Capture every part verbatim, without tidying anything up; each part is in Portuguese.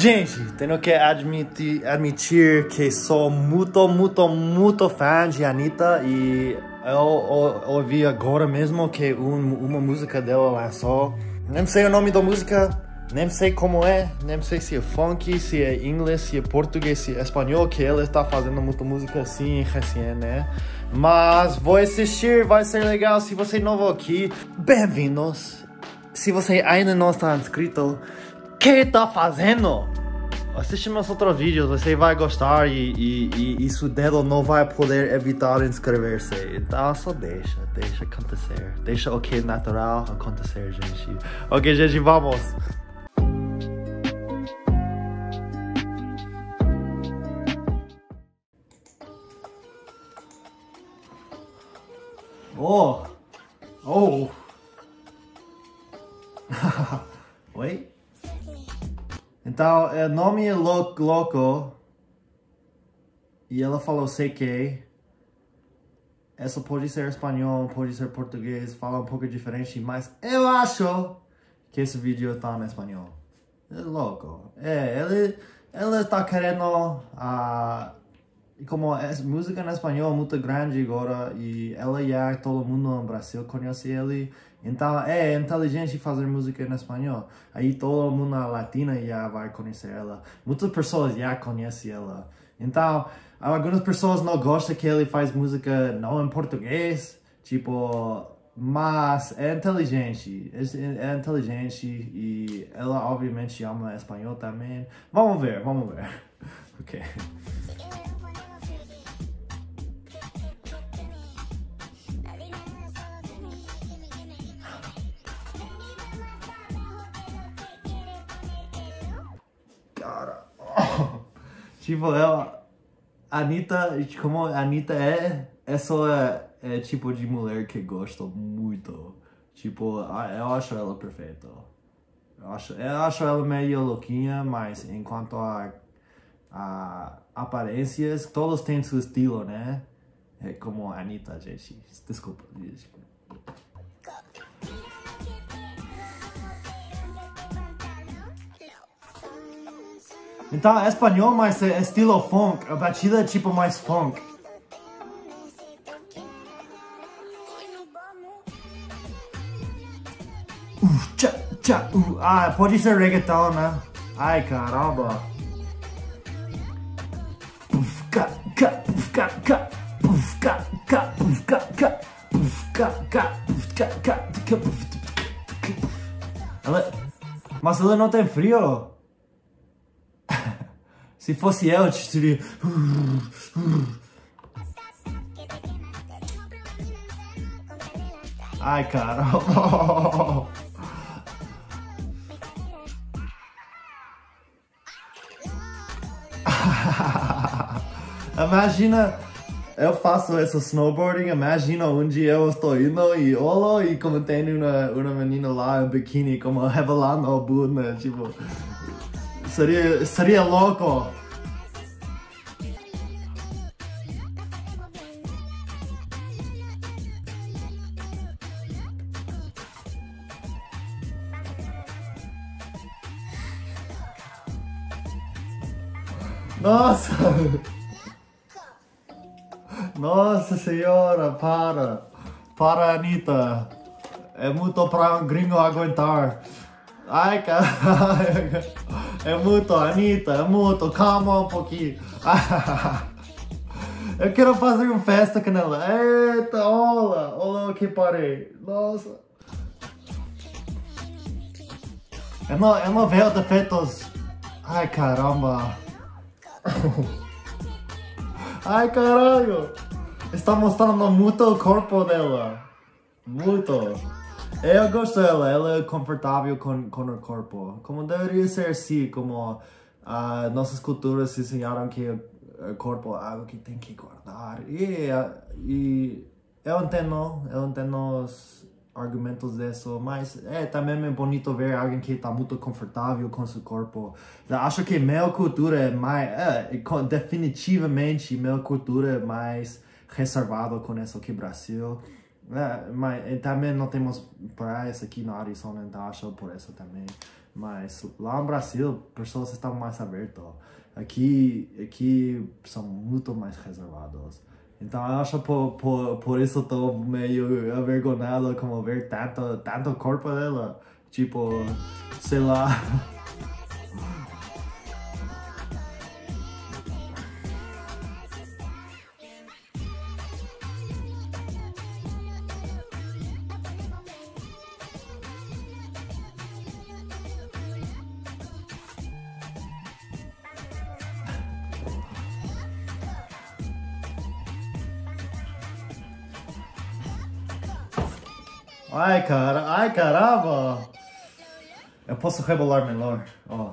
Gente, tenho que admitir, admitir que sou muito, muito, muito fã de Anitta e eu, eu, eu ouvi agora mesmo que um, uma música dela lançou. Nem sei o nome da música, nem sei como é, nem sei se é funk, se é inglês, se é português, se é espanhol, que ela está fazendo muita música assim recém, né? Mas vou assistir, vai ser legal. Se você é novo aqui, bem-vindos. Se você ainda não está inscrito, o que está fazendo? Assiste meus outros vídeos, você vai gostar e, e, e, e seu dedo não vai poder evitar inscrever-se. Então só deixa, deixa acontecer. Deixa o que é natural acontecer, gente. Ok, gente, vamos! Oh! Oh! Oi? Então, o nome é Loco, Loco e ela falou sei que. Essa pode ser espanhol, pode ser português, fala um pouco diferente, mas eu acho que esse vídeo está em espanhol. É louco. É, ela, ela está querendo, uh, como é música em espanhol muito grande agora e ela já todo mundo no Brasil conhece ele. Então é inteligente fazer música em espanhol. Aí todo mundo na latina já vai conhecer ela. Muitas pessoas já conhecem ela. Então, algumas pessoas não gostam que ele faz música não em português. Tipo, mas é inteligente. É, é inteligente e ela obviamente ama espanhol também. Vamos ver, vamos ver. Ok. Cara, oh. Tipo, ela, Anitta, como a Anitta é, essa é, é tipo de mulher que gosto muito. Tipo, eu acho ela perfeita. Eu acho, eu acho ela meio louquinha, mas enquanto a, a aparências, todos têm seu estilo, né? É como a Anitta, gente. Desculpa, gente. Então é espanhol, mas é estilo funk. A batida é tipo mais funk. Uh, tcha, tcha, uh. Ah, pode ser reggaeton, né? Ai, caramba. Puf, ca, ca, puf, ca, ca. Puf, ca, ca, puf, ca, ca. Puf, ca, ca, puf, ca, ca. Ela... Mas ela não tem frio? Se fosse eu, eu diria... Ai, cara. Imagina, eu faço esse snowboarding, imagina um dia eu estou indo e olho e como tem uma, uma menina lá em biquíni, como revelando a bunda, tipo... Seria, seria louco. Nossa! Nossa senhora, para! Para, Anitta! É muito para um gringo aguentar. Ai, cara! É muito, Anitta, é muito, calma um pouquinho. Eu quero fazer uma festa com ela. Eita, olha, olha o que parei. Nossa. Eu não, eu não vejo defeitos. Ai, caramba. Ai, caralho. Está mostrando muito o corpo dela. Muito. Eu gosto dela, ela é confortável com, com o corpo. Como deveria ser assim, como uh, nossas culturas ensinaram que o corpo é algo que tem que guardar. E, e eu entendo, eu entendo os argumentos disso, mas é também é bonito ver alguém que está muito confortável com seu corpo. Eu acho que minha cultura é mais, é, definitivamente minha cultura é mais reservada com isso que o Brasil. É, mas também não temos praias aqui no Arizona, então acho por isso também. Mas lá no Brasil, pessoas estão mais abertas. Aqui, aqui são muito mais reservados. Então eu acho por, por, por isso estou meio avergonhado como ver tanto, tanto corpo dela. Tipo, sei lá. Ai, cara, ai, caramba! Eu posso rebolar melhor, ó.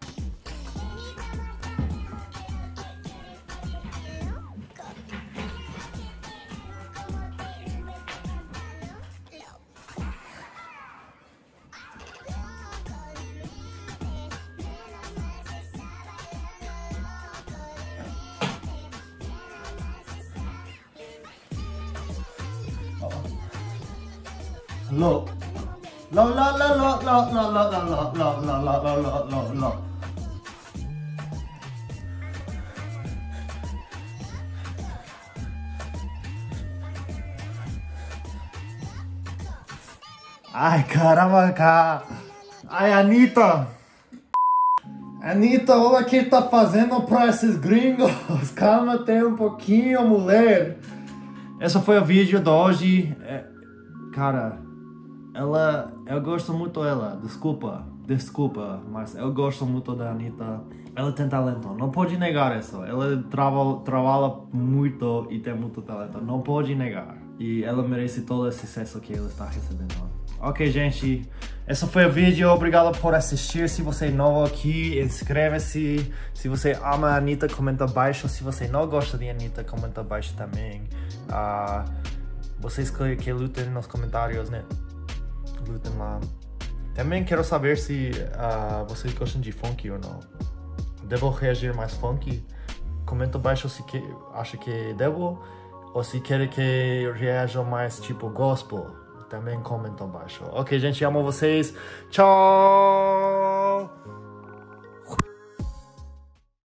Lo. Lo, lo, lo, lo, lo, lo, lo, lo, lo, lo, lo, lo, lo, lo, lo. Ai, caramba, cara. Ai, Anitta. Anitta, olha o que tá fazendo pra esses gringos. Calma, tem um pouquinho, mulher. Esse foi o vídeo de hoje. É, cara, ela, eu gosto muito dela. Desculpa, desculpa, mas eu gosto muito da Anitta. Ela tem talento, não pode negar isso. Ela trava, trabalha muito e tem muito talento, não pode negar. E ela merece todo esse sucesso que ela está recebendo. Ok, gente, esse foi o vídeo. Obrigado por assistir. Se você é novo aqui, inscreve-se. Se você ama a Anitta, comenta abaixo. Se você não gosta de Anitta, comenta abaixo também. Uh, vocês que, que lutem nos comentários, né? Lutem lá. Também quero saber se uh, vocês gostam de funk ou não. Devo reagir mais funk? Comenta abaixo se que, acha que devo. Ou se quer que reaja mais tipo gospel. Também comenta abaixo. Ok, gente, amo vocês. Tchau!